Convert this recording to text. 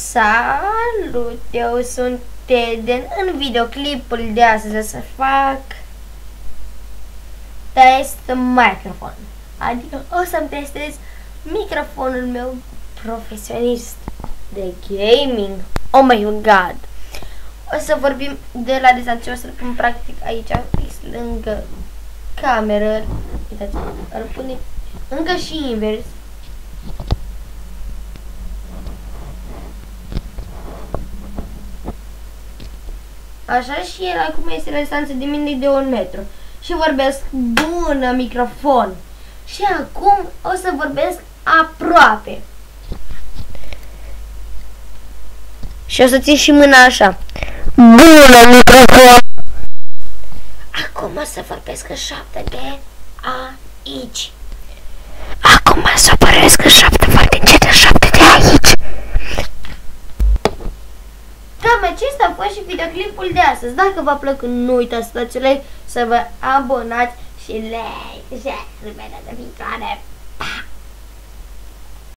Salut, eu sunt Eden. În videoclipul de astăzi o să fac test microfon. Adică o să-mi testez microfonul meu profesionist de gaming. Oh my god! O să vorbim de la distanță, o să-l pun practic aici, fix lângă cameră. Uitați, îl pune încă și invers. Așa, și el acum este la distanță de mine de 1 metru. Și vorbesc bună microfon. Și acum o să vorbesc aproape. Și o să țin și mâna așa. Bună microfon. Acum o să vorbesc în 7D aici. Acum o să vorbesc în 7 foarte încet în 7D aici. Cam acesta a fost și videoclipul de astăzi. Dacă v-a plăcut, nu uitați să dați like, să vă abonați și like, share, revedere viitoare.